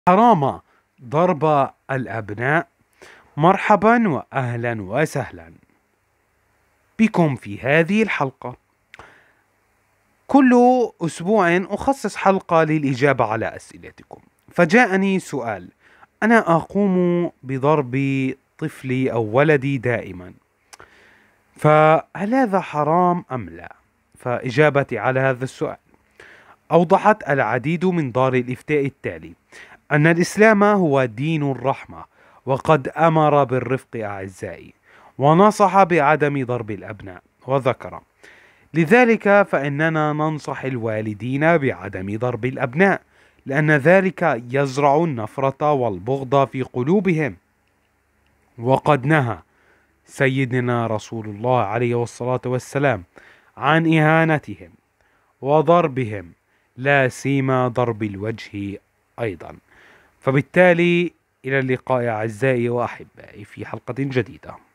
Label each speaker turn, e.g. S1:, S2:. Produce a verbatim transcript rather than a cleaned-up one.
S1: حرام ضرب الأبناء. مرحبا وأهلا وسهلا بكم في هذه الحلقة. كل أسبوع أخصص حلقة للإجابة على أسئلتكم، فجاءني سؤال: أنا أقوم بضرب طفلي أو ولدي دائما، فهل هذا حرام أم لا؟ فإجابتي على هذا السؤال: أوضحت العديد من دار الإفتاء التالي أن الإسلام هو دين الرحمة، وقد أمر بالرفق أعزائي، ونصح بعدم ضرب الأبناء، وذكر: لذلك فإننا ننصح الوالدين بعدم ضرب الأبناء، لأن ذلك يزرع النفرة والبغض في قلوبهم. وقد نهى سيدنا رسول الله عليه الصلاة والسلام عن إهانتهم وضربهم، لا سيما ضرب الوجه أيضا. فبالتالي إلى اللقاء أعزائي وأحبائي في حلقة جديدة.